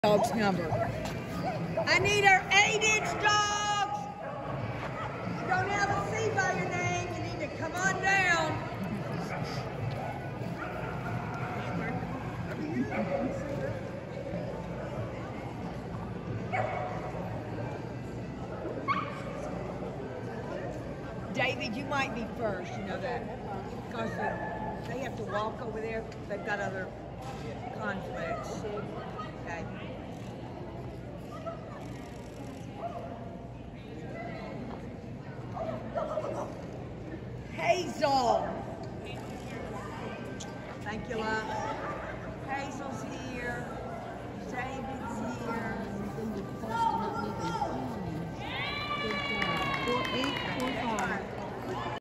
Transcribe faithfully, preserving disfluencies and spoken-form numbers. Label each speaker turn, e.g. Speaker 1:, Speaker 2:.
Speaker 1: Dog's number. I need our eight-inch dogs. You don't have a C by your name. You need to come on down. David, you might be first. You know that because they have to walk over there. They've got other conflicts. Okay. Hazel. Thank you, love. Hazel's here. David's